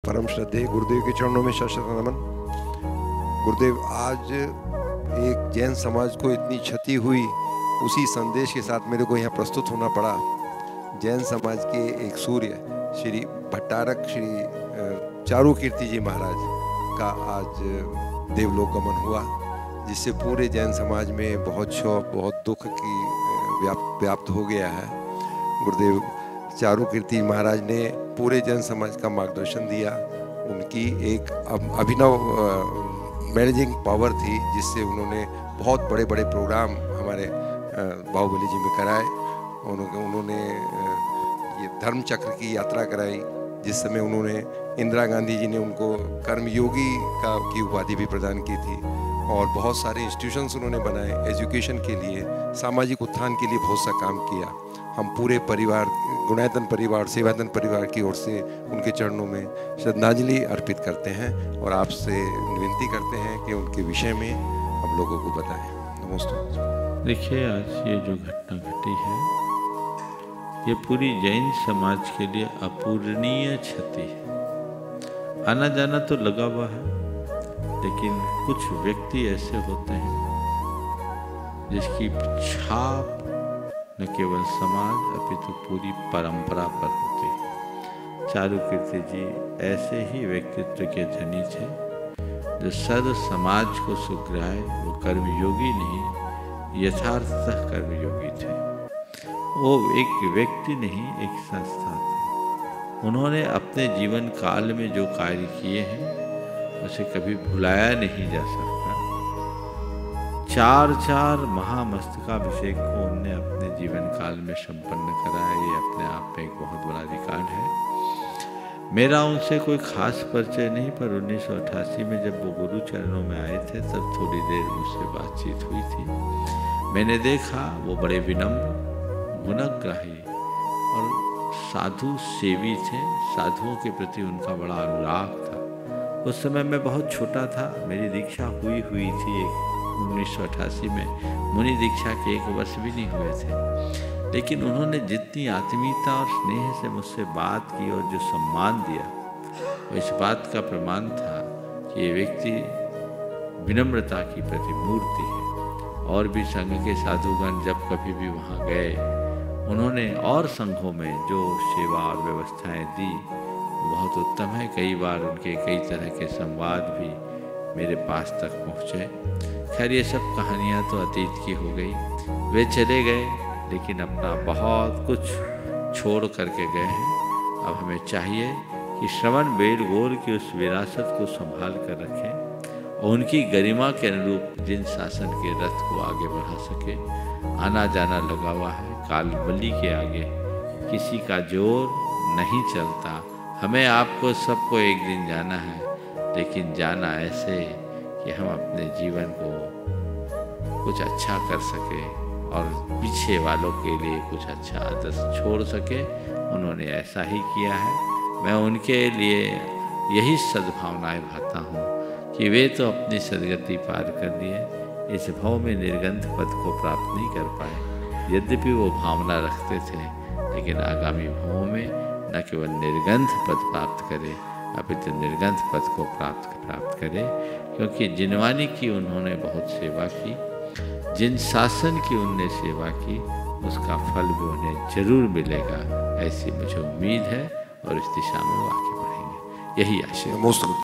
परम श्रद्धेय गुरुदेव के चरणों में शत नमन। गुरुदेव, आज एक जैन समाज को इतनी क्षति हुई, उसी संदेश के साथ मेरे को यहाँ प्रस्तुत होना पड़ा। जैन समाज के एक सूर्य श्री भट्टारक श्री चारुकीर्ति जी महाराज का आज देवलोक गमन हुआ, जिससे पूरे जैन समाज में बहुत शोक, बहुत दुख की व्याप्त हो गया है। गुरुदेव चारुकीर्ति महाराज ने पूरे जैन समाज का मार्गदर्शन दिया। उनकी एक अभिनव मैनेजिंग पावर थी, जिससे उन्होंने बहुत बड़े बड़े प्रोग्राम हमारे बाहुबली जी में कराए। उन्होंने ये धर्म चक्र की यात्रा कराई, जिस समय उन्होंने इंदिरा गांधी जी ने उनको कर्मयोगी की उपाधि भी प्रदान की थी। और बहुत सारे इंस्टीट्यूशंस उन्होंने बनाए एजुकेशन के लिए, सामाजिक उत्थान के लिए बहुत सा काम किया। हम पूरे परिवार, गुणायतन परिवार, सेवायतन परिवार की ओर से उनके चरणों में श्रद्धांजलि अर्पित करते हैं और आपसे विनती करते हैं कि उनके विषय में हम लोगों को बताएं। नमस्ते। देखिए, आज ये जो घटना घटी है, ये पूरी जैन समाज के लिए अपूरणीय क्षति है। आना जाना तो लगा हुआ है, लेकिन कुछ व्यक्ति ऐसे होते हैं जिसकी छाप न केवल समाज अपितु पूरी परंपरा पर होती है। चारुकीर्ति जी ऐसे ही व्यक्तित्व के धनी थे, जो सर्व समाज को सुग्राहे। वो कर्मयोगी नहीं, यथार्थतः कर्मयोगी थे। वो एक व्यक्ति नहीं, एक संस्था थी। उन्होंने अपने जीवन काल में जो कार्य किए हैं, उसे कभी भुलाया नहीं जा सकता। 4 महामस्तकाभिषेक को उन्होंने अपने जीवन काल में संपन्न कराया। ये अपने आप में एक बहुत बड़ा रिकॉर्ड है। मेरा उनसे कोई खास परिचय नहीं, पर 1988 में जब वो गुरु चरणों में आए थे, तब थोड़ी देर मुझसे बातचीत हुई थी। मैंने देखा वो बड़े विनम्र, गुणग्राही और साधु सेवी थे। साधुओं के प्रति उनका बड़ा अनुराग था। उस समय मैं बहुत छोटा था, मेरी दीक्षा हुई थी 1988 में। मुनि दीक्षा के 1 वर्ष भी नहीं हुए थे, लेकिन उन्होंने जितनी आत्मीयता और स्नेह से मुझसे बात की और जो सम्मान दिया, वो इस बात का प्रमाण था कि ये व्यक्ति विनम्रता की प्रतिमूर्ति है। और भी संघ के साधुगण जब कभी भी वहाँ गए, उन्होंने और संघों में जो सेवा और व्यवस्थाएं दी, बहुत उत्तम है। कई बार उनके कई तरह के संवाद भी मेरे पास तक पहुँचे। खैर, ये सब कहानियाँ तो अतीत की हो गई। वे चले गए, लेकिन अपना बहुत कुछ छोड़ करके गए हैं। अब हमें चाहिए कि श्रवण बेलगोल की उस विरासत को संभाल कर रखें और उनकी गरिमा के अनुरूप जिन शासन के रथ को आगे बढ़ा सके। आना जाना लगा हुआ है, कालबली के आगे किसी का जोर नहीं चलता। हमें आपको सबको एक दिन जाना है, लेकिन जाना ऐसे कि हम अपने जीवन को कुछ अच्छा कर सके और पीछे वालों के लिए कुछ अच्छा आदर्श छोड़ सके। उन्होंने ऐसा ही किया है। मैं उनके लिए यही सद्भावनाएं भाता हूँ कि वे तो अपनी सदगति पार कर लिए, इस भव में निर्गंध पद को प्राप्त नहीं कर पाए। यद्यपि वो भावना रखते थे, लेकिन आगामी भवों में न केवल निर्गंध पद प्राप्त करे, अपितु निर्गंध पद को प्राप्त करे। क्योंकि जिनवानी की उन्होंने बहुत सेवा की, जिन शासन की उनने सेवा की, उसका फल भी उन्हें जरूर मिलेगा, ऐसी मुझे उम्मीद है। और इस दिशा में वो आगे बढ़ेंगे, यही आशय।